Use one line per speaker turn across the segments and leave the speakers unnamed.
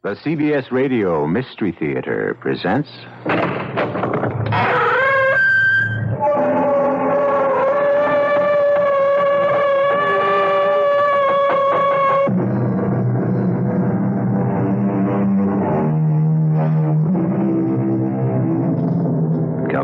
The CBS Radio Mystery Theater presents... Come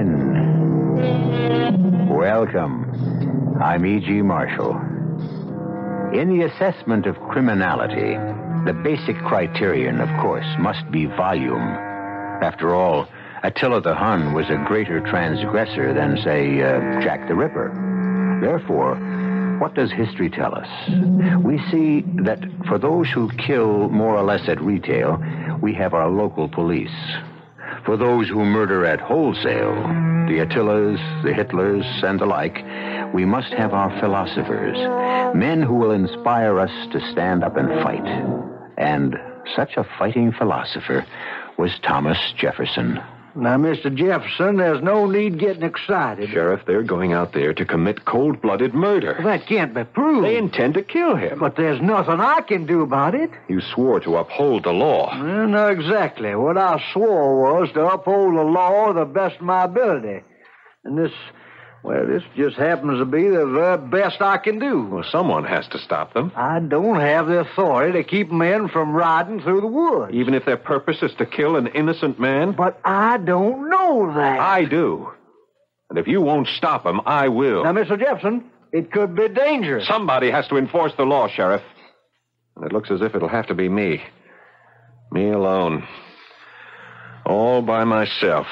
in. Welcome. I'm E.G. Marshall. In the assessment of criminality... the basic criterion, of course, must be volume. After all, Attila the Hun was a greater transgressor than, say, Jack the Ripper. Therefore, what does history tell us? We see that for those who kill more or less at retail, we have our local police. For those who murder at wholesale, the Attilas, the Hitlers, and the like, we must have our philosophers, men who will inspire us to stand up and fight. And such a fighting philosopher was Thomas Jefferson.
Now, Mr. Jefferson, there's no need getting excited.
Sheriff, they're going out there to commit cold-blooded murder.
Well, that can't be proved.
They intend to kill him.
But there's nothing I can do about it.
You swore to uphold the law.
Well, not exactly. What I swore was to uphold the law to the best of my ability. And this just happens to be the very best I can do.
Well, someone has to stop them.
I don't have the authority to keep men from riding through the woods.
Even if their purpose is to kill an innocent man?
But I don't know that.
I do. And if you won't stop them, I will.
Now, Mr. Jefferson, it could be dangerous.
Somebody has to enforce the law, Sheriff. And it looks as if it'll have to be me. Me alone. All by myself.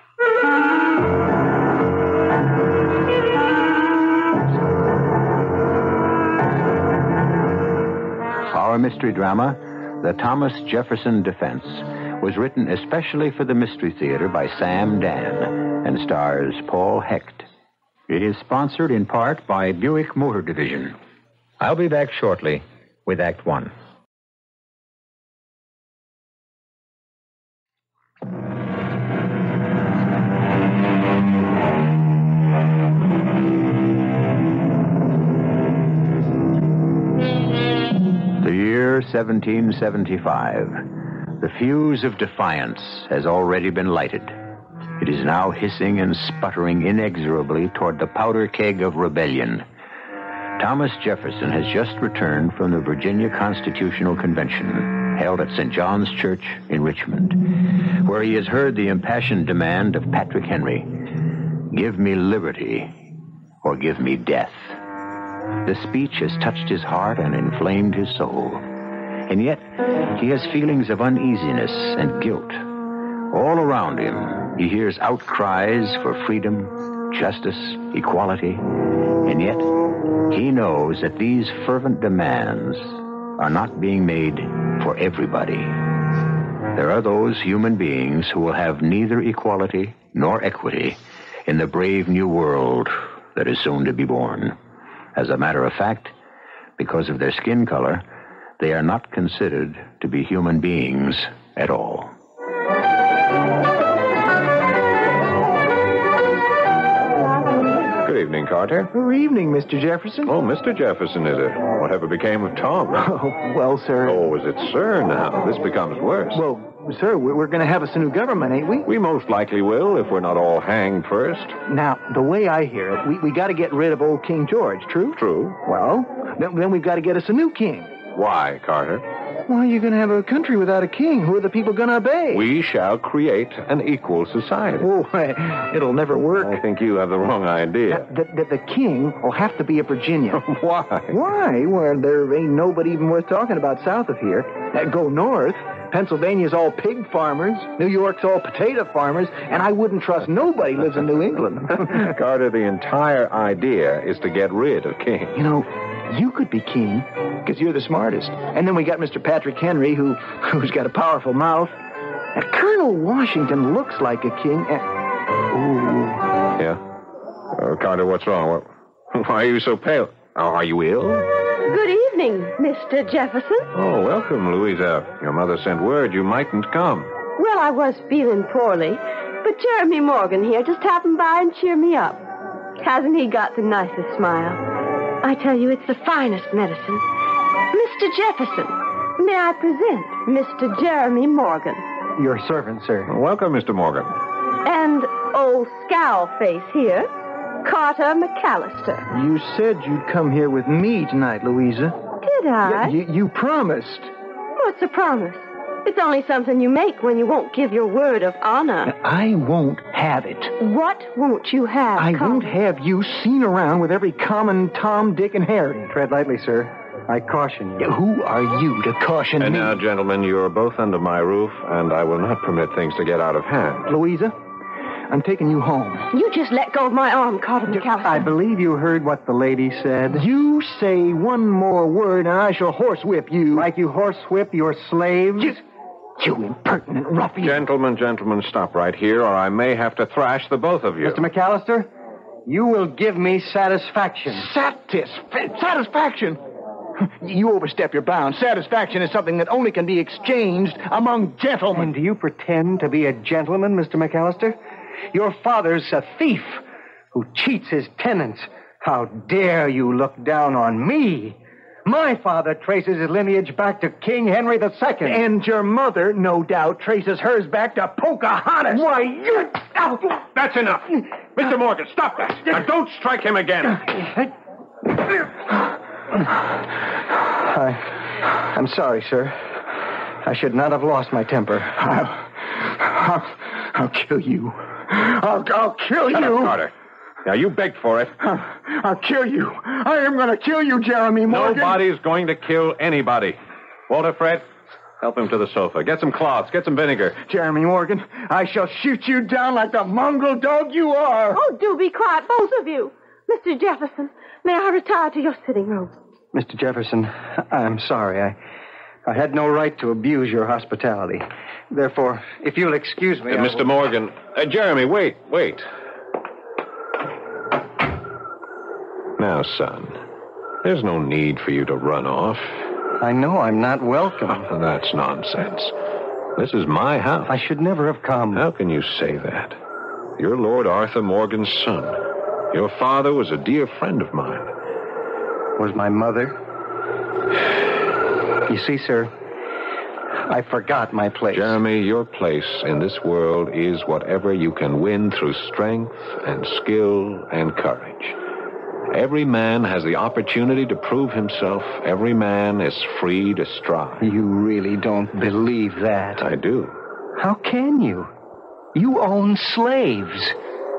Our mystery drama, The Thomas Jefferson Defense, was written especially for the Mystery Theater by Sam Dan and stars Paul Hecht. It is sponsored in part by Buick Motor Division. I'll be back shortly with Act One. The year 1775. The fuse of defiance has already been lighted. It is now hissing and sputtering inexorably toward the powder keg of rebellion. Thomas Jefferson has just returned from the Virginia Constitutional Convention, held at St. John's Church in Richmond, where he has heard the impassioned demand of Patrick Henry, "Give me liberty or give me death." The speech has touched his heart and inflamed his soul. And yet, he has feelings of uneasiness and guilt. All around him, he hears outcries for freedom, justice, equality. And yet, he knows that these fervent demands are not being made for everybody. There are those human beings who will have neither equality nor equity in the brave new world that is soon to be born. As a matter of fact, because of their skin color, they are not considered to be human beings at all.
Good evening, Carter.
Good evening, Mr. Jefferson.
Oh, Mr. Jefferson, is it? Whatever became of Tom?
Oh, well, sir.
Oh, is it sir now? This becomes worse.
Well, sir, we're going to have us a new government, ain't we?
We most likely will, if we're not all hanged first.
Now, the way I hear it, we got to get rid of old King George, true?
True.
Well, then we've got to get us a new king.
Why, Carter?
Why, you're going to have a country without a king. Who are the people going to obey?
We shall create an equal society.
Oh, it'll never work.
I think you have the wrong idea.
The king will have to be a Virginian.
Why?
Why? Well, there ain't nobody even worth talking about south of here. Go north. Pennsylvania's all pig farmers. New York's all potato farmers. And I wouldn't trust nobody lives in New England.
Carter, the entire idea is to get rid of King.
You know, you could be king because you're the smartest. And then we got Mr. Patrick Henry, who's got a powerful mouth. And Colonel Washington looks like a king. Ooh.
Yeah? Carter, what's wrong? Why are you so pale? Are you ill?
Good evening, Mr. Jefferson.
Oh, welcome, Louisa. Your mother sent word you mightn't come.
Well, I was feeling poorly, but Jeremy Morgan here just happened by and cheered me up. Hasn't he got the nicest smile? I tell you, it's the finest medicine. Mr. Jefferson, may I present Mr. Jeremy Morgan?
Your servant, sir.
Welcome, Mr. Morgan.
And old scowl face here, Carter McAllister.
You said you'd come here with me tonight, Louisa.
Did I?
You promised.
What's a promise? It's only something you make when you won't give your word of honor.
I won't have it.
What won't you have,
I
Carter?
won't have you seen around with every common Tom, Dick, and Harry.
Tread lightly, sir. I caution you.
Who are you to caution
And
me?
now, gentlemen, you are both under my roof, and I will not permit things to get out of hand.
Louisa, I'm taking you home.
You just let go of my arm, Carter McAllister.
I believe you heard what the lady said.
You say one more word, and I shall horsewhip you.
Like you horsewhip your slaves?
You impertinent ruffian.
Gentlemen, stop right here, or I may have to thrash the both of you.
Mr. McAllister, you will give me satisfaction.
Satisfaction? You overstep your bounds. Satisfaction is something that only can be exchanged among gentlemen.
And do you pretend to be a gentleman, Mr. McAllister? Your father's a thief who cheats his tenants. How dare you look down on me? My father traces his lineage back to King Henry II.
And your mother, no doubt, traces hers back to Pocahontas.
Why, you...
That's enough. Mr. Morgan, stop that. Now, don't strike him again.
I'm sorry, sir. I should not have lost my temper.
I'll kill you. I'll kill
Shut
you.
up, Carter. Now, you begged for it.
I'll kill you. I am going to kill you, Jeremy Morgan.
Nobody's going to kill anybody. Walter, Fred, help him to the sofa. Get some cloths. Get some vinegar.
Jeremy Morgan, I shall shoot you down like the mongrel dog you are.
Oh, do be quiet, both of you. Mr. Jefferson, may I retire to your sitting room?
Mr. Jefferson, I'm sorry. I had no right to abuse your hospitality. Therefore, if you'll excuse me...
Mr. Morgan. Jeremy, wait. Now, son, there's no need for you to run off.
I know I'm not welcome.
That's nonsense. This is my house.
I should never have come.
How can you say that? You're Lord Arthur Morgan's son. Your father was a dear friend of mine.
Was my mother? You see, sir, I forgot my place.
Jeremy, your place in this world is whatever you can win through strength and skill and courage. Every man has the opportunity to prove himself. Every man is free to strive.
You really don't believe that.
I do.
How can you? You own slaves.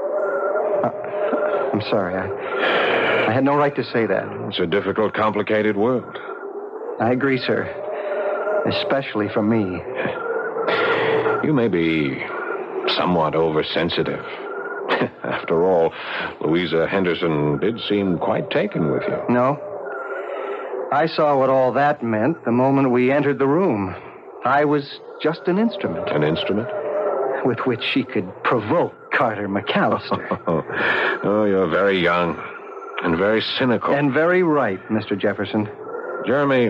I'm sorry. I had no right to say that.
It's a difficult, complicated world.
I agree, sir. Especially for me.
You may be somewhat oversensitive. After all, Louisa Henderson did seem quite taken with you.
No. I saw what all that meant the moment we entered the room. I was just an instrument.
An instrument?
With which she could provoke Carter McAllister.
Oh, you're very young and very cynical.
And very right, Mr. Jefferson.
Jeremy,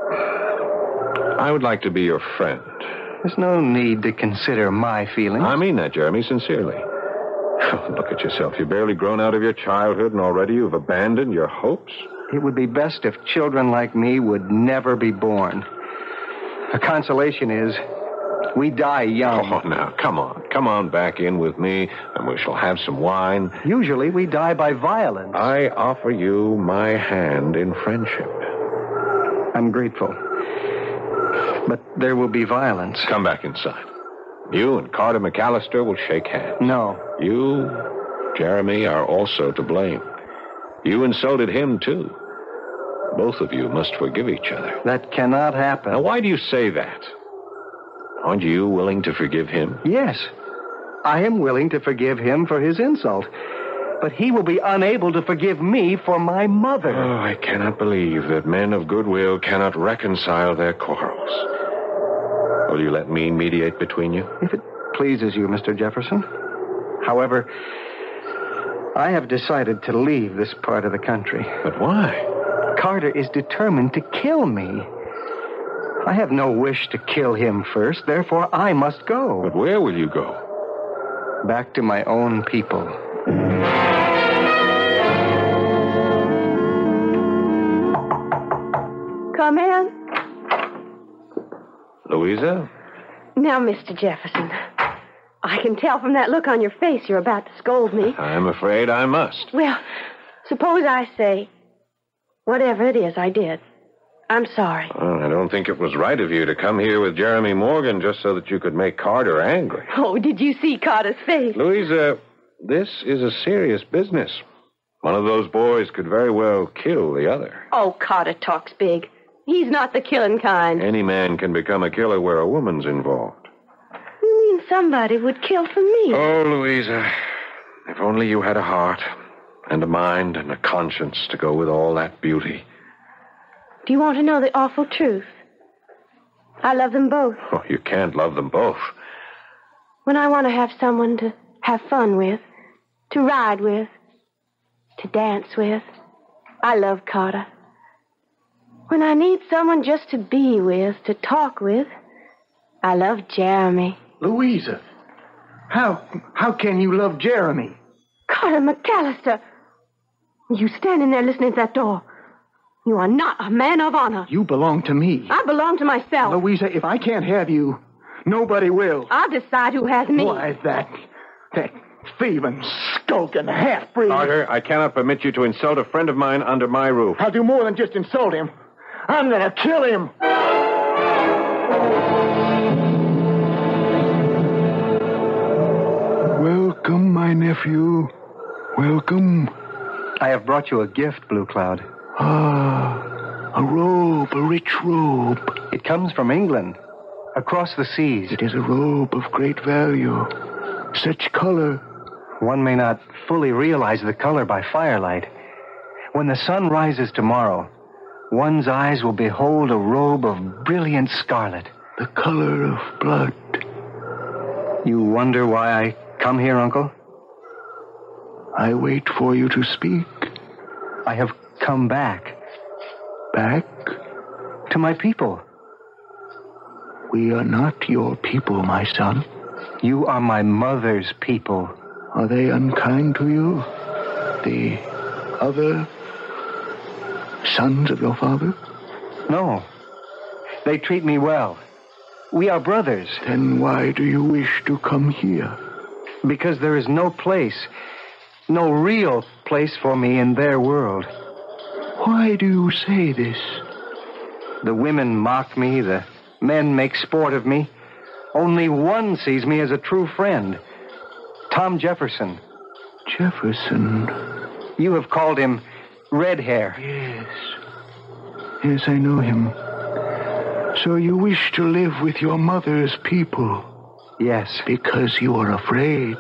I would like to be your friend.
There's no need to consider my feelings.
I mean that, Jeremy, sincerely. Look at yourself. You've barely grown out of your childhood, and already you've abandoned your hopes.
It would be best if children like me would never be born. The consolation is, we die young.
Oh, now, come on. Come on back in with me, and we shall have some wine.
Usually we die by violence.
I offer you my hand in friendship.
I'm grateful. But there will be violence.
Come back inside. You and Carter McAllister will shake hands.
No.
You, Jeremy, are also to blame. You insulted him, too. Both of you must forgive each other.
That cannot happen.
Now, why do you say that? Aren't you willing to forgive him?
Yes. I am willing to forgive him for his insult. But he will be unable to forgive me for my mother.
Oh, I cannot believe that men of goodwill cannot reconcile their quarrels. Will you let me mediate between you?
If it pleases you, Mr. Jefferson. However, I have decided to leave this part of the country.
But why?
Carter is determined to kill me. I have no wish to kill him first, therefore I must go.
But where will you go?
Back to my own people.
Come come in?
Louisa?
Now, Mr. Jefferson, I can tell from that look on your face you're about to scold me.
I'm afraid I must.
Well, suppose I say, whatever it is I did, I'm sorry.
Well, I don't think it was right of you to come here with Jeremy Morgan just so that you could make Carter angry.
Oh, did you see Carter's face?
Louisa, this is a serious business. One of those boys could very well kill the other.
Oh, Carter talks big. He's not the killing kind.
Any man can become a killer where a woman's involved.
You mean somebody would kill for me?
Oh, Louisa, if only you had a heart and a mind and a conscience to go with all that beauty.
Do you want to know the awful truth? I love them both.
Oh, you can't love them both.
When I want to have someone to have fun with, to ride with, to dance with, I love Carter. When I need someone just to be with, to talk with, I love Jeremy.
Louisa, how can you love Jeremy?
Carter McAllister, you standing there listening at that door. You are not a man of honor.
You belong to me.
I belong to myself.
Louisa, if I can't have you, nobody will.
I'll decide who has me.
Why, that thieving, skulking half-breed.
Carter, I cannot permit you to insult a friend of mine under my roof.
I'll do more than just insult him. I'm going to kill him.
Welcome, my nephew. Welcome.
I have brought you a gift, Blue Cloud.
Ah, a robe, a rich robe.
It comes from England, across the seas.
It is a robe of great value. Such color.
One may not fully realize the color by firelight. When the sun rises tomorrow, one's eyes will behold a robe of brilliant scarlet.
The color of blood.
You wonder why I come here, Uncle?
I wait for you to speak.
I have come back.
Back?
To my people.
We are not your people, my son.
You are my mother's people.
Are they unkind to you? The other sons of your father?
No. They treat me well. We are brothers.
Then why do you wish to come here?
Because there is no place, no real place for me in their world.
Why do you say this?
The women mock me, the men make sport of me. Only one sees me as a true friend. Tom Jefferson.
Jefferson?
You have called him Red Hair.
Yes. Yes, I know him. So you wish to live with your mother's people?
Yes.
Because you are afraid.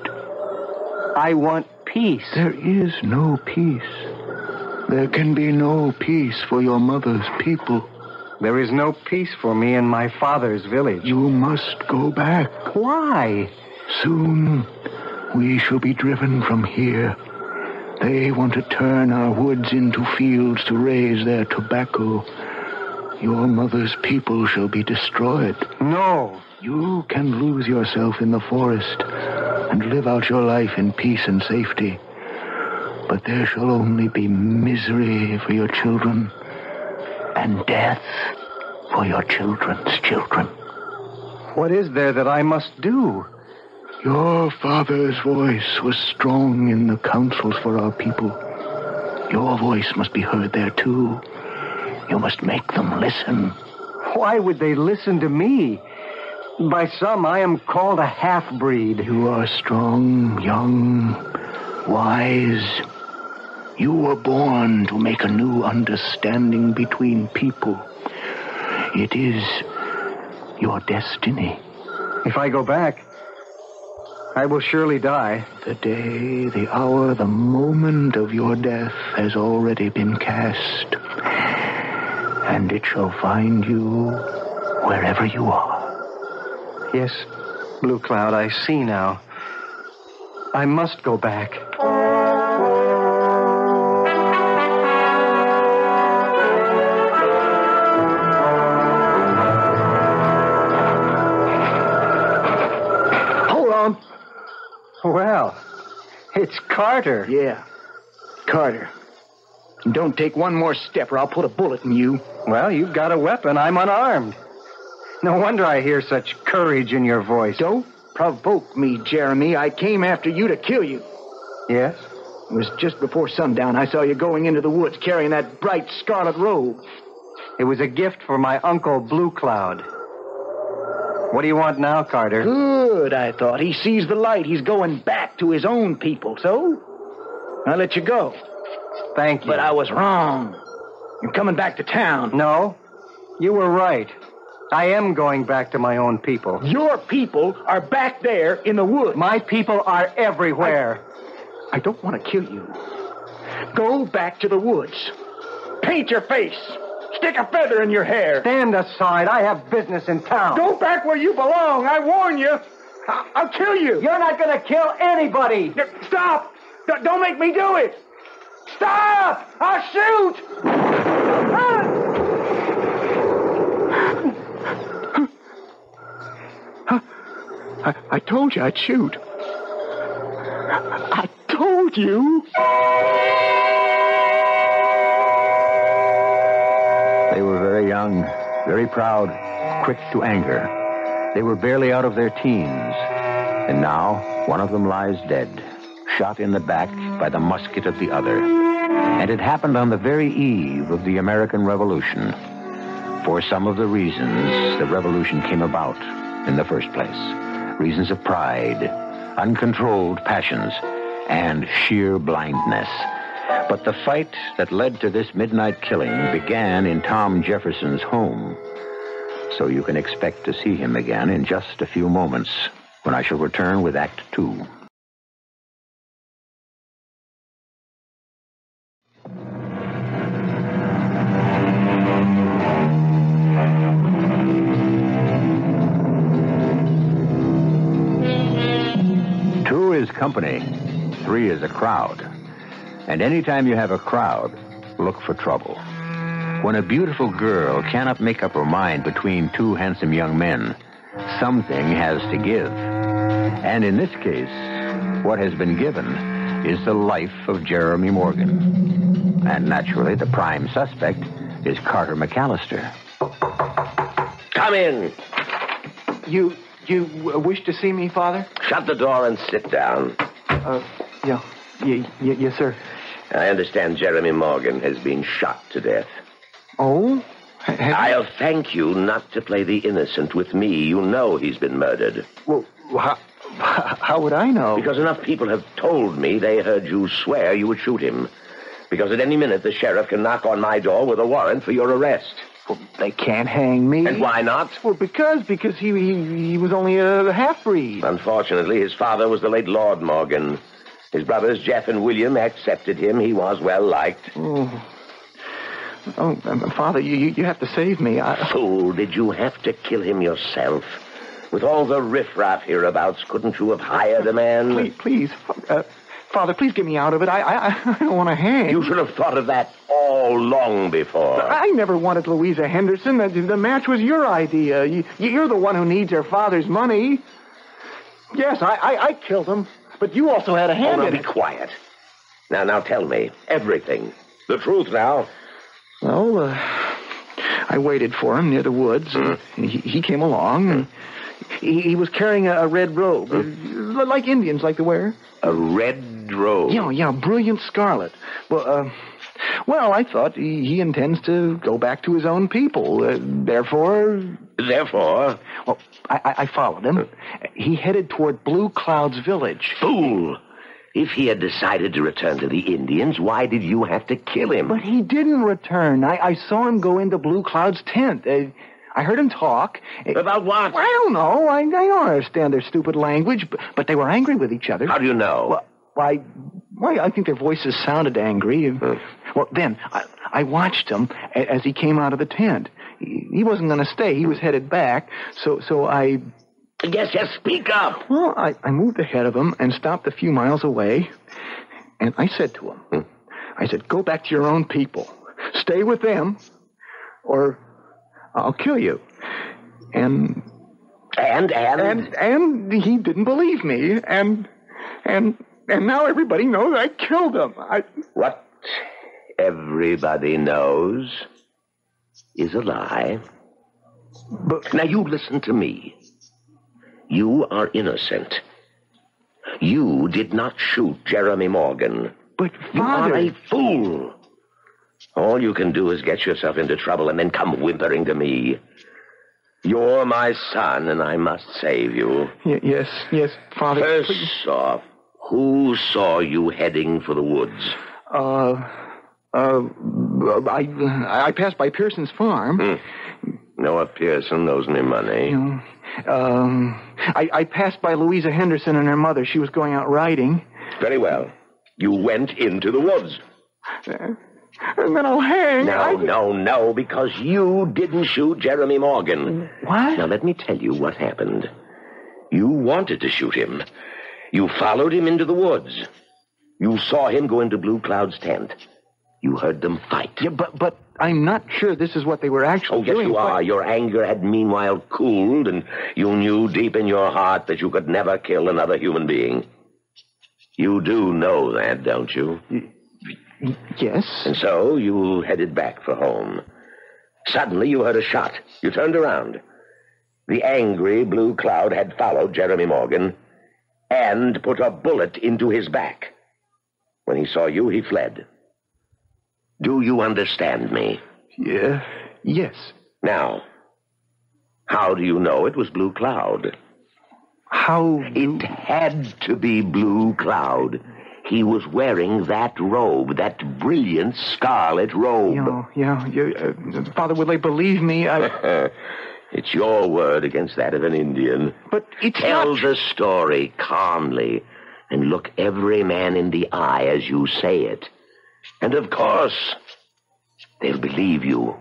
I want peace.
There is no peace. There can be no peace for your mother's people.
There is no peace for me in my father's village.
You must go back.
Why?
Soon we shall be driven from here. They want to turn our woods into fields to raise their tobacco. Your mother's people shall be destroyed.
No.
You can lose yourself in the forest and live out your life in peace and safety. But there shall only be misery for your children and death for your children's children.
What is there that I must do?
Your father's voice was strong in the councils for our people. Your voice must be heard there, too. You must make them listen.
Why would they listen to me? By some, I am called a half-breed.
You are strong, young, wise. You were born to make a new understanding between people. It is your destiny.
If I go back, I will surely die.
The day, the hour, the moment of your death has already been cast. And it shall find you wherever you are.
Yes, Blue Cloud, I see now. I must go back.
Hold on.
Well, it's Carter.
Yeah, Carter. And don't take one more step or I'll put a bullet in you.
Well, you've got a weapon. I'm unarmed. No wonder I hear such courage in your voice.
Don't provoke me, Jeremy. I came after you to kill you.
Yes?
It was just before sundown. I saw you going into the woods carrying that bright scarlet robe.
It was a gift for my uncle, Blue Cloud. What do you want now, Carter?
Good, I thought. He sees the light. He's going back to his own people. So, I let you go.
Thank you.
But I was wrong. You're coming back to town.
No, you were right. I am going back to my own people.
Your people are back there in the woods.
My people are everywhere.
I don't want to kill you. Go back to the woods. Paint your face. Stick a feather in your hair.
Stand aside. I have business in town.
Go back where you belong. I warn you. I'll kill you.
You're not going to kill anybody.
Stop. Don't make me do it. Stop. I'll shoot. I told you I'd shoot. I told you.
They were very young, very proud, quick to anger. They were barely out of their teens. And now, one of them lies dead, shot in the back by the musket of the other. And it happened on the very eve of the American Revolution. For some of the reasons the revolution came about in the first place. Reasons of pride, uncontrolled passions, and sheer blindness. But the fight that led to this midnight killing began in Tom Jefferson's home. So you can expect to see him again in just a few moments when I shall return with Act 2. Two is company. 3 is a crowd. And anytime you have a crowd, look for trouble. When a beautiful girl cannot make up her mind between 2 handsome young men, something has to give. And in this case, what has been given is the life of Jeremy Morgan. And naturally, the prime suspect is Carter McAllister.
Come in.
You wish to see me, Father?
Shut the door and sit down.
Yes, sir.
I understand Jeremy Morgan has been shot to death.
Oh?
I'll thank you not to play the innocent with me. You know he's been murdered.
Well, how would I know?
Because enough people have told me they heard you swear you would shoot him. Because at any minute the sheriff can knock on my door with a warrant for your arrest.
Well, they can't hang me.
And why not?
Well, because he was only a half-breed.
Unfortunately, his father was the late Lord Morgan. His brothers, Jeff and William, accepted him. He was well-liked.
Father, you have to save me.
Fool, did you have to kill him yourself? With all the riffraff hereabouts, couldn't you have hired a man?
Please, Father, please get me out of it. I don't want to hang.
You should have thought of that all long before.
I never wanted Louisa Henderson. The match was your idea. You're the one who needs her father's money. Yes, I killed him. But you also had a hand in it.
Be quiet. Now tell me. Everything. The truth now.
Well, I waited for him near the woods. And he came along. And he was carrying a red robe. Like Indians like to wear.
A red robe?
Yeah, brilliant scarlet. Well, I thought he intends to go back to his own people. Therefore? Well, I followed him. He headed toward Blue Cloud's village.
Fool! If he had decided to return to the Indians, why did you have to kill him?
But he didn't return. I saw him go into Blue Cloud's tent. I heard him talk.
About what?
I don't know. I don't understand their stupid language, but they were angry with each other.
How do you know?
Well, I think their voices sounded angry. Well, then, I watched him as he came out of the tent. He wasn't going to stay. He was headed back, so I...
Yes, speak up.
Well, I moved ahead of him and stopped a few miles away, and I said to him, I said, go back to your own people. Stay with them, or I'll kill you. And he didn't believe me, and now everybody knows I killed him.
What? Everybody knows? is a lie.
But
Now, you listen to me. You are innocent. You did not shoot Jeremy Morgan.
But,
You
Father...
are a fool. All you can do is get yourself into trouble and then come whimpering to me. You're my son, and I must save you.
Yes, Father.
First
please.
off, who saw you heading for the woods?
I passed by Pearson's farm.
Noah Pearson owes me money.
I passed by Louisa Henderson and her mother. She was going out riding.
Very well. You went into the woods.
And then I'll hang.
No, because you didn't shoot Jeremy Morgan.
What?
Now, let me tell you what happened. You wanted to shoot him. You followed him into the woods. You saw him go into Blue Cloud's tent. You heard them fight.
Yeah, but I'm not sure this is what they were actually
yes,
doing.
you are. Your anger had meanwhile cooled, and you knew deep in your heart that you could never kill another human being. You do know that, don't you?
Yes.
And so you headed back for home. Suddenly you heard a shot. You turned around. The angry Blue Cloud had followed Jeremy Morgan and put a bullet into his back. When he saw you, he fled. Do you understand me?
Yeah. Yes.
Now, how do you know it was Blue Cloud?
How?
It had to be Blue Cloud. He was wearing that robe, that brilliant scarlet robe.
Father, will they believe me?
It's your word against that of an Indian.
But it's
Tell
not...
the story calmly and look every man in the eye as you say it. And of course, they'll believe you.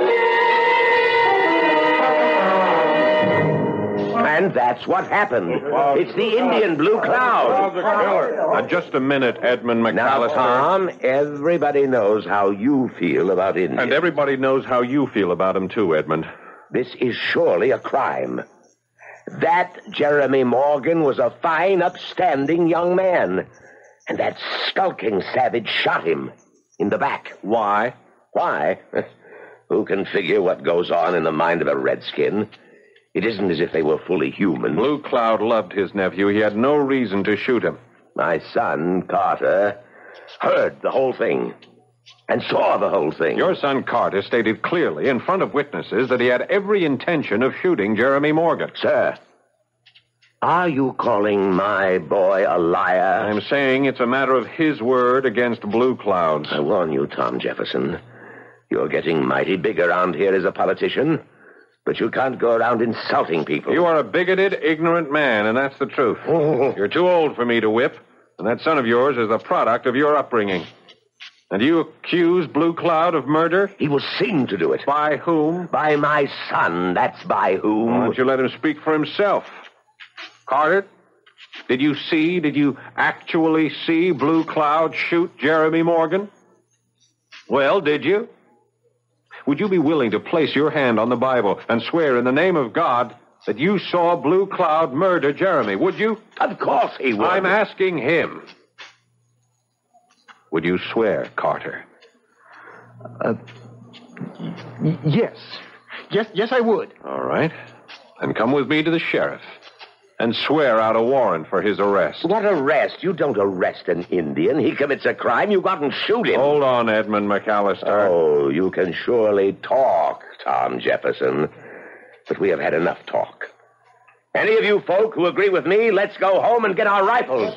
And that's what happened. It's the Indian Blue Cloud.
Just a minute, Edmund McAllister.
Now, Tom, everybody knows how you feel about Indians.
And everybody knows how you feel about him, too, Edmund.
This is surely a crime. That Jeremy Morgan was a fine, upstanding young man. And that skulking savage shot him in the back.
Why?
Why? Who can figure what goes on in the mind of a redskin? It isn't as if they were fully human.
Blue Cloud loved his nephew. He had no reason to shoot him.
My son, Carter, heard the whole thing and saw the whole thing.
Your son Carter stated clearly in front of witnesses that he had every intention of shooting Jeremy Morgan.
Sir, are you calling my boy a liar?
I'm saying it's a matter of his word against Blue Cloud's.
I warn you, Tom Jefferson. You're getting mighty big around here as a politician. But you can't go around insulting people.
You are a bigoted, ignorant man, and that's the truth. You're too old for me to whip, and that son of yours is the product of your upbringing. And you accuse Blue Cloud of murder?
He was seen to do it.
By whom?
By my son, that's by whom.
Why don't you let him speak for himself? Carter, did you actually see Blue Cloud shoot Jeremy Morgan? Well, did you? Would you be willing to place your hand on the Bible and swear in the name of God that you saw Blue Cloud murder Jeremy? Would you?
Of course he would.
I'm asking him. Would you swear, Carter?
Yes. Yes, I would.
All right. Then come with me to the sheriff and swear out a warrant for his arrest.
What arrest? You don't arrest an Indian. He commits a crime. You go out and shoot him.
Hold on, Edmund McAllister.
Oh, you can surely talk, Tom Jefferson. But we have had enough talk. Any of you folk who agree with me, let's go home and get our rifles.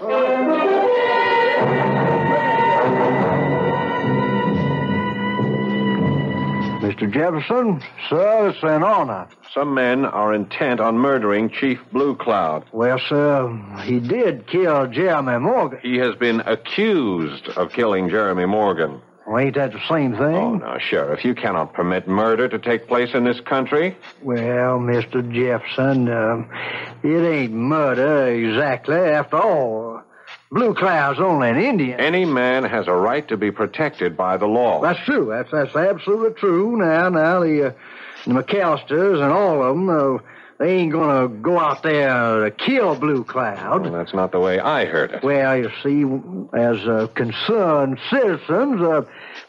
Mr. Jefferson, sir, it's an honor.
Some men are intent on murdering Chief Blue Cloud.
Well, sir, he did kill Jeremy Morgan.
He has been accused of killing Jeremy Morgan.
Well, ain't that the same thing?
Oh, now, Sheriff, you cannot permit murder to take place in this country.
Well, Mr. Jefferson, it ain't murder exactly after all. Blue Cloud's only an Indian.
Any man has a right to be protected by the law.
That's true. That's absolutely true. Now, the McAllisters and all of them, they ain't gonna go out there to kill Blue Cloud.
Well, that's not the way I heard it.
Well, you see, as concerned citizens,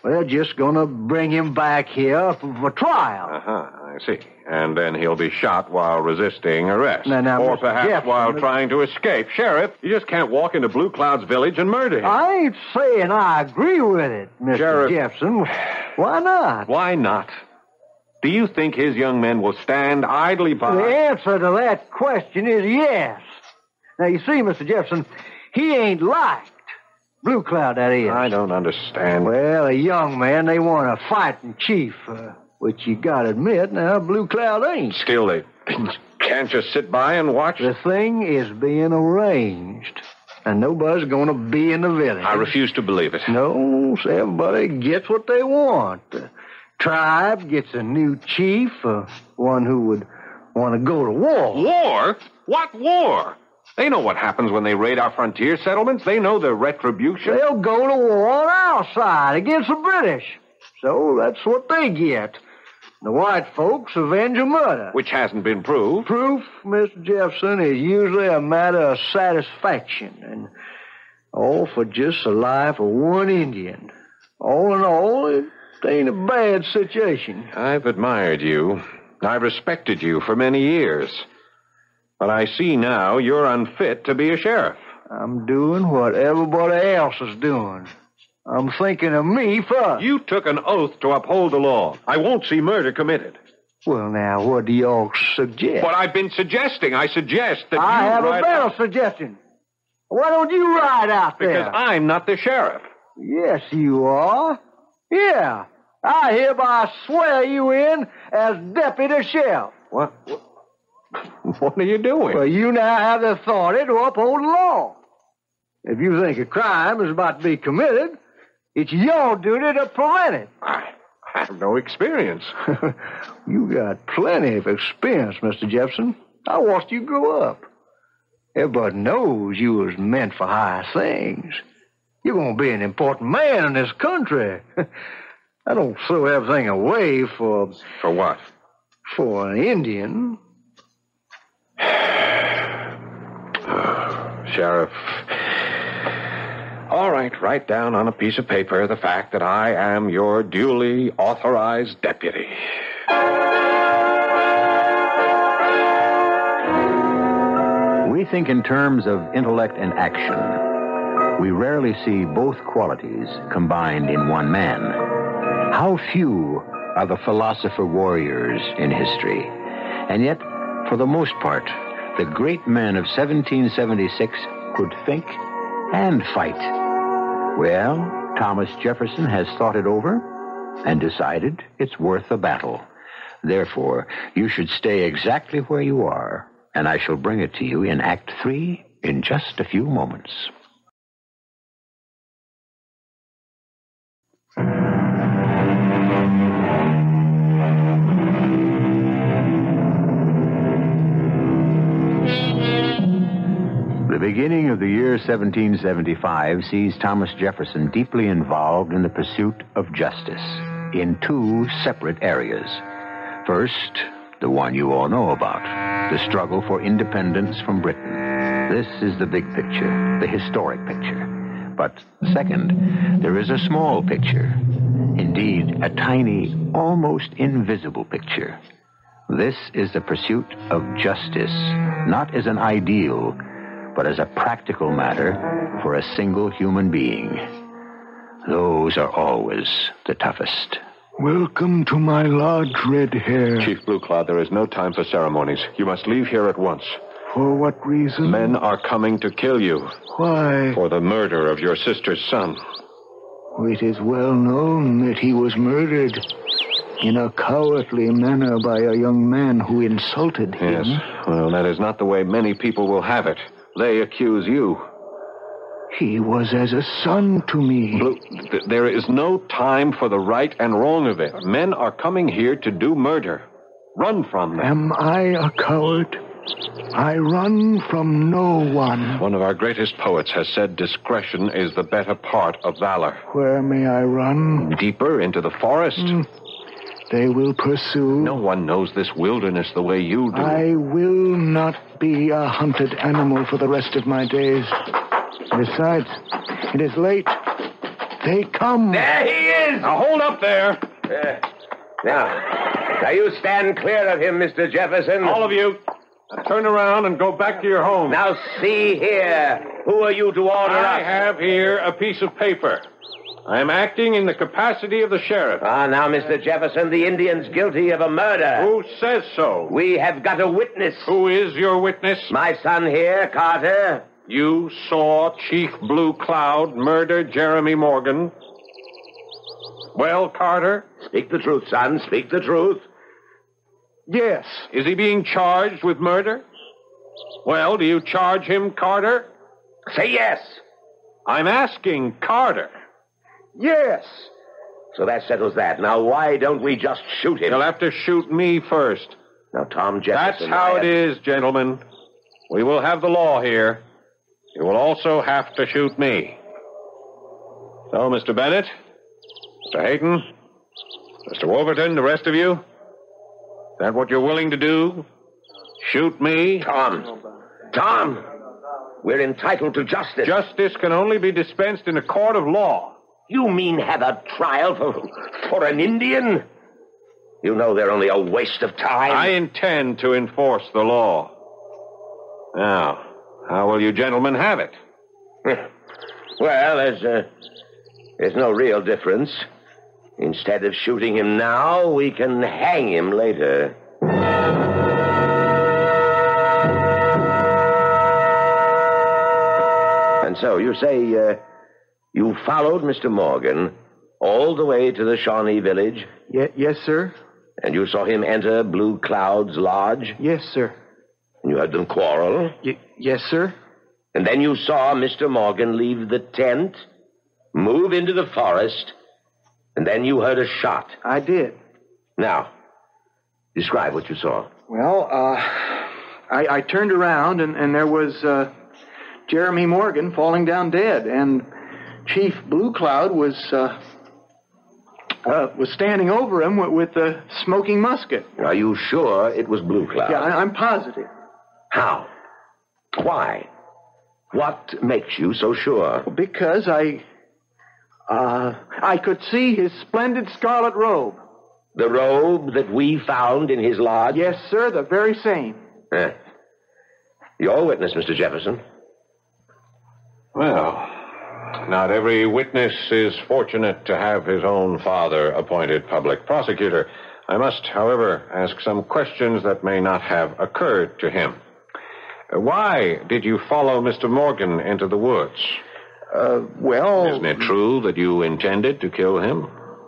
We're just going to bring him back here for trial.
I see. And then he'll be shot while resisting arrest.
Now,
or
Mr.
perhaps
Jefferson,
while trying to escape. Sheriff, you just can't walk into Blue Cloud's village and murder him.
I ain't saying I agree with it, Mr.
Sheriff.
Jefferson. Why not?
Why not? Do you think his young men will stand idly by?
The answer to that question is yes. Now, you see, Mr. Jefferson, he ain't liked. Blue Cloud, that is.
I don't understand.
Well, a young man, they want a fighting chief, which you gotta admit, now, Blue Cloud ain't.
Still, they can't just sit by and watch.
The thing is being arranged, and nobody's gonna be in the village.
I refuse to believe it.
No, so everybody gets what they want. The tribe gets a new chief, one who would want to go to war.
War? What war? They know what happens when they raid our frontier settlements. They know the retribution.
They'll go to war on our side against the British. So that's what they get. The white folks avenge a murder.
Which hasn't been proved.
Proof, Mr. Jefferson, is usually a matter of satisfaction. And all for just the life of one Indian. All in all, it ain't a bad situation.
I've admired you. I've respected you for many years. But I see now you're unfit to be a sheriff.
I'm doing what everybody else is doing. I'm thinking of me first.
You took an oath to uphold the law. I won't see murder committed.
Well, now, what do y'all suggest?
What I've been suggesting. I suggest that
I
you
have a
ride
better
out.
suggestion. Why don't you ride out there?
Because I'm not the sheriff.
Yes, you are. Yeah. I hereby swear you in as deputy sheriff.
What are you doing?
Well, you now have the authority to uphold the law. If you think a crime is about to be committed, it's your duty to prevent it.
I have no experience.
You got plenty of experience, Mr. Jefferson. I watched you grow up. Everybody knows you was meant for higher things. You're going to be an important man in this country. I don't throw everything away for...
For what?
For an Indian.
Sheriff. All right, write down on a piece of paper the fact that I am your duly authorized deputy.
We think in terms of intellect and action. We rarely see both qualities combined in one man. How few are the philosopher warriors in history. And yet, for the most part, the great men of 1776 could think and fight. Well, Thomas Jefferson has thought it over and decided it's worth a battle. Therefore, you should stay exactly where you are, and I shall bring it to you in Act 3 in just a few moments. The beginning of the year 1775 sees Thomas Jefferson deeply involved in the pursuit of justice in two separate areas. First, the one you all know about, the struggle for independence from Britain. This is the big picture, the historic picture. But second, there is a small picture, indeed, a tiny, almost invisible picture. This is the pursuit of justice, not as an ideal, but as a practical matter for a single human being. Those are always the toughest.
Welcome to my lodge, Red Hair.
Chief Blue Cloud, there is no time for ceremonies. You must leave here at once.
For what reason?
Men are coming to kill you.
Why?
For the murder of your sister's son.
It is well known that he was murdered in a cowardly manner by a young man who insulted him.
Yes. Well, that is not the way many people will have it. They accuse you.
He was as a son to me.
Blue, there is no time for the right and wrong of it. Men are coming here to do murder. Run from them.
Am I a coward? I run from no one.
One of our greatest poets has said discretion is the better part of valor.
Where may I run?
Deeper into the forest.
They will pursue.
No one knows this wilderness the way you do.
I will not be a hunted animal for the rest of my days. Besides, it is late. They come.
There he is!
Now, hold up there.
Now, you stand clear of him, Mr. Jefferson.
All of you. Now turn around and go back to your home.
Now, see here. Who are you to order
I
us?
have here a piece of paper. I am acting in the capacity of the sheriff.
Now, Mr. Jefferson, the Indian's guilty of a murder.
Who says so?
We have got a witness.
Who is your witness?
My son here, Carter.
You saw Chief Blue Cloud murder Jeremy Morgan. Well, Carter?
Speak the truth, son. Speak the truth.
Yes.
Is he being charged with murder? Well, do you charge him, Carter?
Say yes.
I'm asking Carter.
Yes.
So that settles that. Now, why don't we just shoot him?
You'll have to shoot me first.
Now, Tom
That's
Jefferson...
how it is, gentlemen. We will have the law here. You will also have to shoot me. So, Mr. Bennett, Mr. Hayton, Mr. Wolverton, the rest of you, is that what you're willing to do? Shoot me?
Tom, we're entitled to justice.
Justice can only be dispensed in a court of law.
You mean have a trial for an Indian? You know they're only a waste of time.
I intend to enforce the law. Now, how will you gentlemen have it?
Well, there's no real difference. Instead of shooting him now, we can hang him later. And so, you say, you followed Mr. Morgan all the way to the Shawnee village?
Yes, sir.
And you saw him enter Blue Cloud's lodge?
Yes, sir.
And you heard them quarrel?
Yes, sir.
And then you saw Mr. Morgan leave the tent, move into the forest, and then you heard a shot.
I did.
Now, describe what you saw.
Well, I turned around, and there was Jeremy Morgan falling down dead, and Chief Blue Cloud was standing over him with a smoking musket.
Are you sure it was Blue Cloud?
Yeah, I'm positive.
How? Why? What makes you so sure?
Because I could see his splendid scarlet robe.
The robe that we found in his lodge?
Yes, sir, the very same.
Your witness, Mr. Jefferson.
Well, not every witness is fortunate to have his own father-appointed public prosecutor. I must, however, ask some questions that may not have occurred to him. Why did you follow Mr. Morgan into the woods?
Well...
Isn't it true that you intended to kill him?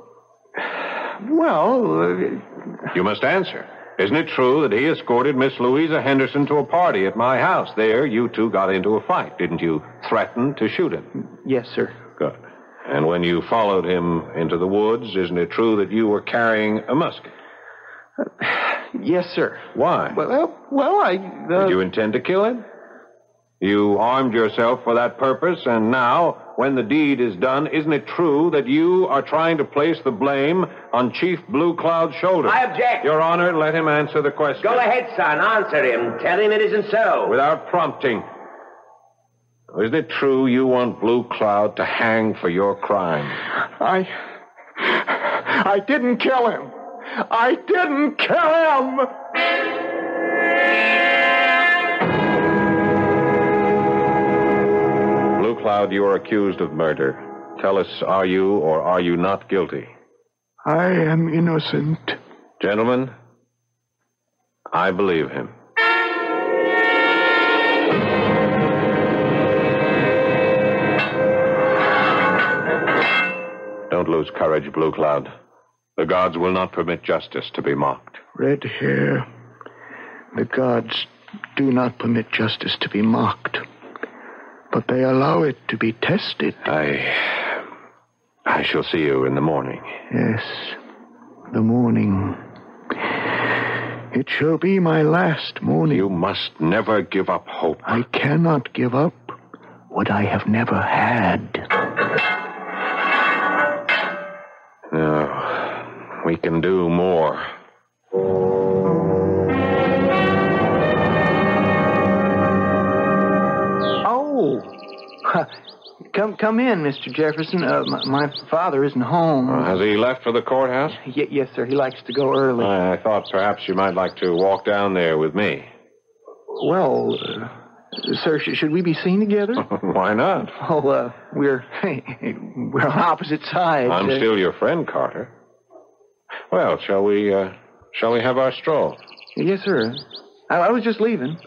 Well...
You must answer. Isn't it true that he escorted Miss Louisa Henderson to a party at my house? There, you two got into a fight. Didn't you threaten to shoot him?
Yes, sir.
Good. And when you followed him into the woods, isn't it true that you were carrying a musket?
Yes, sir.
Why?
Did
you intend to kill him? You armed yourself for that purpose, and now, when the deed is done, isn't it true that you are trying to place the blame on Chief Blue Cloud's shoulders?
I object.
Your Honor, let him answer the question.
Go ahead, son. Answer him. Tell him it isn't so.
Without prompting. Isn't it true you want Blue Cloud to hang for your crime?
I didn't kill him. I didn't kill him!
Blue Cloud, you are accused of murder. Tell us, are you or are you not guilty?
I am innocent.
Gentlemen, I believe him. Don't lose courage, Blue Cloud. The gods will not permit justice to be mocked.
Red hair. The gods do not permit justice to be mocked, but they allow it to be tested.
I shall see you in the morning.
Yes, the morning. It shall be my last morning.
You must never give up hope.
I cannot give up what I have never had.
No, we can do more.
Oh, come come in, Mr. Jefferson. My father isn't home.
Has he left for the courthouse?
Yes, sir. He likes to go early.
I thought perhaps you might like to walk down there with me.
Well, sir, should we be seen together?
Why not?
Oh, we're on opposite sides.
I'm still your friend, Carter. Well, shall we have our stroll?
Yes, sir. I was just leaving.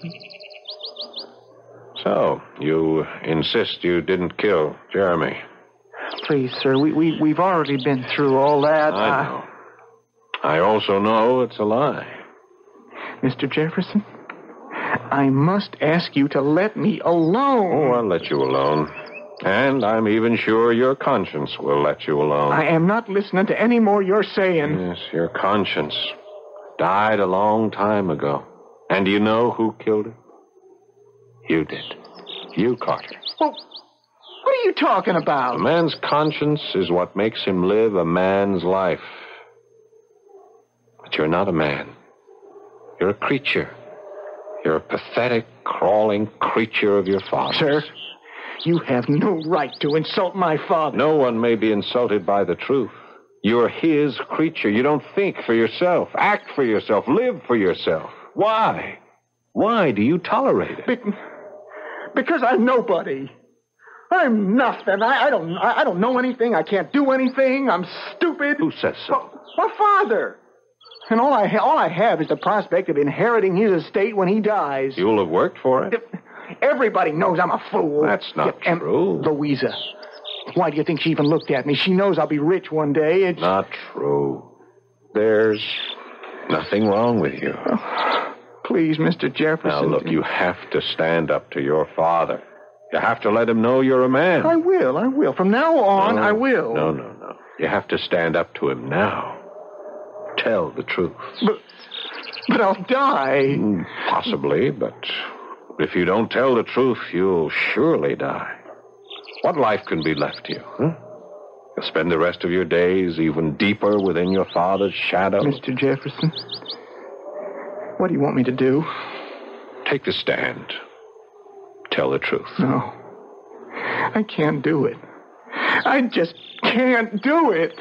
So, you insist you didn't kill Jeremy?
Please, sir, we've already been through all that.
I know. I also know it's a lie.
Mr. Jefferson, I must ask you to let me alone.
Oh, I'll let you alone. And I'm even sure your conscience will let you alone.
I am not listening to any more you're saying.
Yes, your conscience died a long time ago. And do you know who killed it? You did. You, Carter.
Well, what are you talking about?
A man's conscience is what makes him live a man's life. But you're not a man. You're a creature. You're a pathetic, crawling creature of your father.
Sir, you have no right to insult my father.
No one may be insulted by the truth. You're his creature. You don't think for yourself, act for yourself, live for yourself. Why? Why do you tolerate it?
Because I'm nobody. I'm nothing. I don't know anything. I can't do anything. I'm stupid.
Who says so?
My father. And all I have is the prospect of inheriting his estate when he dies.
You'll have worked for it.
Everybody knows I'm a fool.
That's not true.
Louisa. Why do you think she even looked at me? She knows I'll be rich one day. It's
not true. There's nothing wrong with you.
Please, Mr. Jefferson.
Now, look, you have to stand up to your father. You have to let him know you're a man.
I will. From now on, I will.
No. You have to stand up to him now. Tell the truth.
But I'll die.
Possibly, but if you don't tell the truth, you'll surely die. What life can be left you, huh? You'll spend the rest of your days even deeper within your father's shadow.
Mr. Jefferson, what do you want me to do?
Take the stand. Tell the truth.
No. I can't do it. I just can't do it.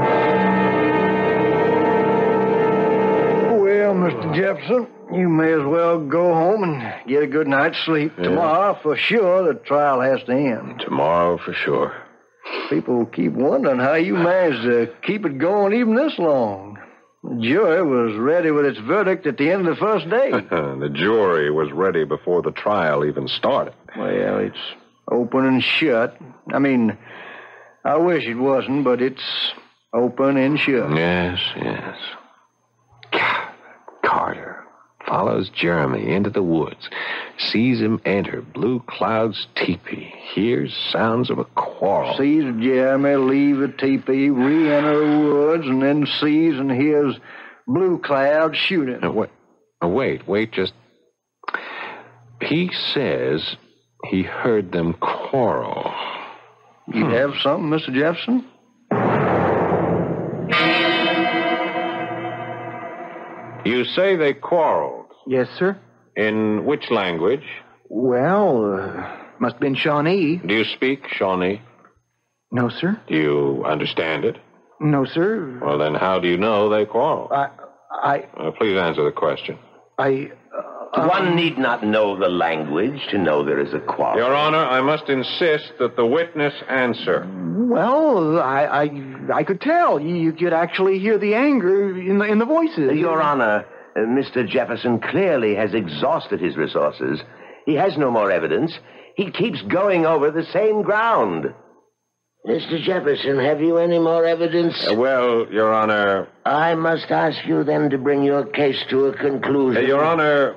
Well, Mr. Jefferson, you may as well go home and get a good night's sleep. Yeah. Tomorrow, for sure, the trial has to end.
Tomorrow, for sure.
People keep wondering how you managed to keep it going even this long. The jury was ready with its verdict at the end of the first day.
The jury was ready before the trial even started.
Well, it's open and shut. I mean, I wish it wasn't, but it's open and shut.
Yes. God, Carter follows Jeremy into the woods, sees him enter Blue Cloud's teepee, hears sounds of a quarrel.
Sees Jeremy leave the teepee, re-enter the woods, and then sees and hears Blue Cloud shoot him.
Wait, just... He says he heard them quarrel.
You have something, Mr. Jefferson?
You say they quarreled?
Yes, sir.
In which language?
Well, must have been Shawnee.
Do you speak Shawnee?
No, sir.
Do you understand it?
No, sir.
Well, then how do you know they quarreled?
Please answer the question.
One need not know the language to know there is a quarrel.
Your Honor, I must insist that the witness answer.
Well, I could tell. You could actually hear the anger in the voices.
Your Honor, Mr. Jefferson clearly has exhausted his resources. He has no more evidence. He keeps going over the same ground.
Mr. Jefferson, have you any more evidence?
Well, Your Honor...
I must ask you then to bring your case to a conclusion.
Your Honor,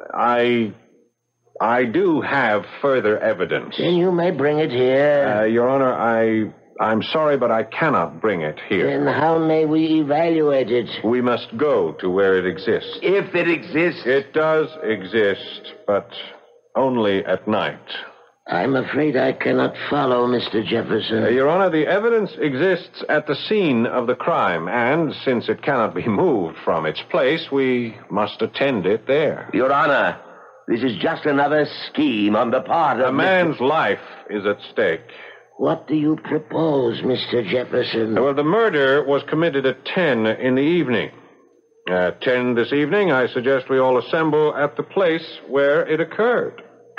I do have further evidence.
Then you may bring it here.
Your Honor, I'm sorry, but I cannot bring it here.
Then how may we evaluate it?
We must go to where it exists.
If it exists?
It does exist, but only at night.
I'm afraid I cannot follow, Mr. Jefferson.
Your Honor, the evidence exists at the scene of the crime, and since it cannot be moved from its place, we must attend it there.
Your Honor, this is just another scheme on the part of...
A man's life is at stake.
What do you propose, Mr. Jefferson?
Well, the murder was committed at 10 in the evening. At 10 this evening, I suggest we all assemble at the place where it occurred.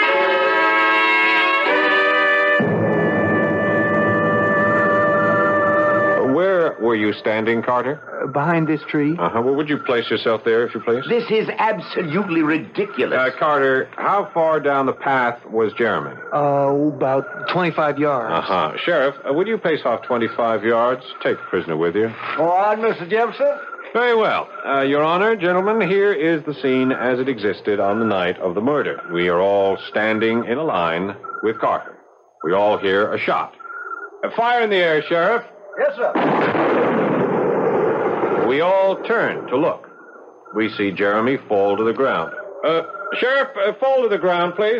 Where were you standing, Carter?
Behind this tree.
Well, would you place yourself there, if you please?
This is absolutely ridiculous.
Carter, how far down the path was Jeremy?
About 25 yards.
Sheriff, would you pace off 25 yards? Take the prisoner with you.
Go on, Mr. Jefferson.
Very well. Your Honor, gentlemen, here is the scene as it existed on the night of the murder. We are all standing in a line with Carter. We all hear a shot. Fire in the air, Sheriff.
Yes, sir.
We all turn to look. We see Jeremy fall to the ground. Sheriff, fall to the ground, please.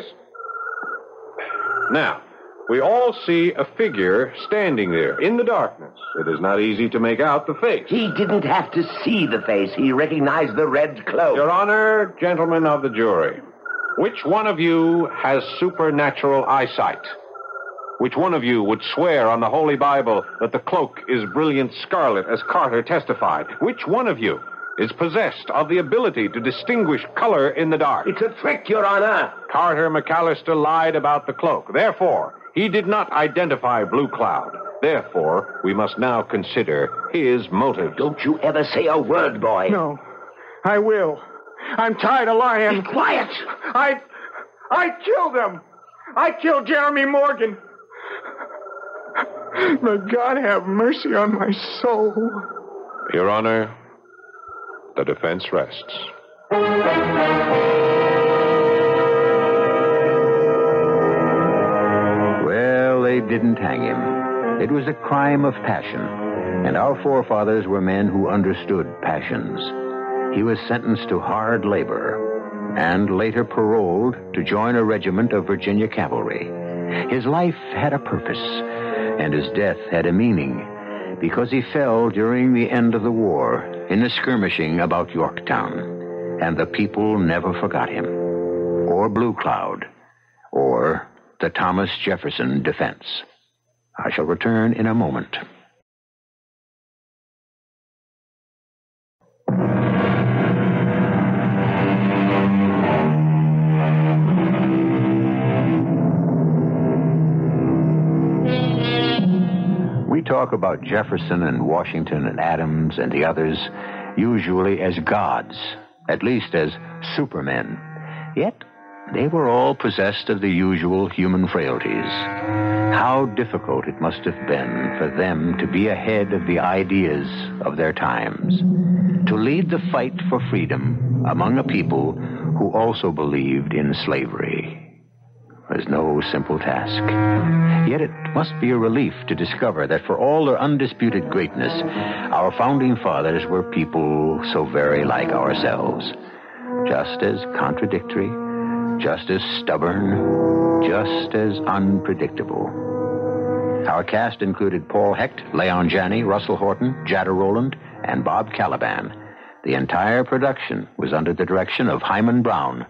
Now, we all see a figure standing there in the darkness. It is not easy to make out the face.
He didn't have to see the face. He recognized the red cloak.
Your Honor, gentlemen of the jury, which one of you has supernatural eyesight? Which one of you would swear on the Holy Bible that the cloak is brilliant scarlet, as Carter testified? Which one of you is possessed of the ability to distinguish color in the dark?
It's a trick, Your Honor.
Carter McAllister lied about the cloak. Therefore, he did not identify Blue Cloud. Therefore, we must now consider his motive.
Don't you ever say a word, boy.
No, I will. I'm tired of lying.
Be quiet.
I killed him. I killed Jeremy Morgan. May God have mercy on my soul.
Your Honor, the defense rests.
Well, they didn't hang him. It was a crime of passion, and our forefathers were men who understood passions. He was sentenced to hard labor and later paroled to join a regiment of Virginia cavalry. His life had a purpose, and his death had a meaning, because he fell during the end of the war in the skirmishing about Yorktown, and the people never forgot him, or Blue Cloud, or the Thomas Jefferson defense. I shall return in a moment. We talk about Jefferson and Washington and Adams and the others usually as gods, at least as supermen. Yet, they were all possessed of the usual human frailties. How difficult it must have been for them to be ahead of the ideas of their times, to lead the fight for freedom among a people who also believed in slavery. It was no simple task. Yet it must be a relief to discover that for all their undisputed greatness, our founding fathers were people so very like ourselves, just as contradictory, just as stubborn, just as unpredictable. Our cast included Paul Hecht, Leon Janney, Russell Horton, Jada Rowland, and Bob Caliban. The entire production was under the direction of Hyman Brown.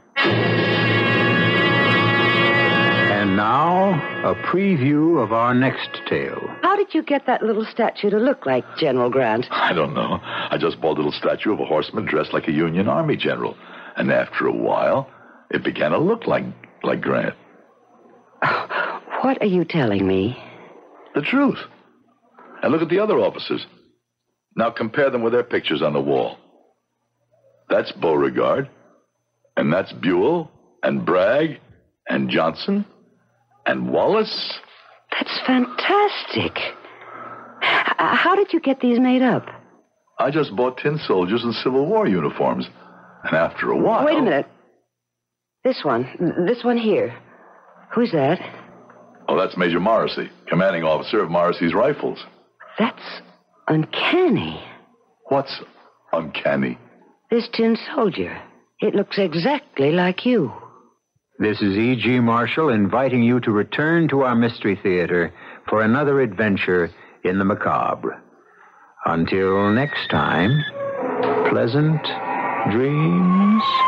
And now, a preview of our next tale.
How did you get that little statue to look like General Grant?
I don't know. I just bought a little statue of a horseman dressed like a Union Army general. And after a while, it began to look like Grant.
What are you telling me?
The truth. And look at the other officers. Now compare them with their pictures on the wall. That's Beauregard. And that's Buell. And Bragg. And Johnson. And Wallace.
That's fantastic. How did you get these made up?
I just bought tin soldiers in Civil War uniforms. And after a while...
Wait a minute. This one here. Who's that?
Oh, that's Major Morrissey, commanding officer of Morrissey's Rifles.
That's uncanny.
What's uncanny?
This tin soldier. It looks exactly like you.
This is E.G. Marshall inviting you to return to our Mystery Theater for another adventure in the macabre. Until next time, pleasant dreams.